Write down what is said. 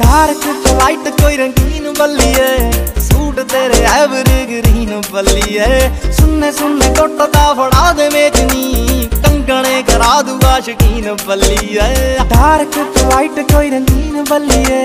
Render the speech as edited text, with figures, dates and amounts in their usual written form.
Dark तो light कोई रंगीन बल्लिए, सूट तेरे एवरग्रीन बल्लिए। सुनने सुनने टुटदा फड़ा दे मेचनी, कंगने करा दूंगा शकीन बल्लिए। डार्क तो लाइट कोई रंगीन बल्लिए।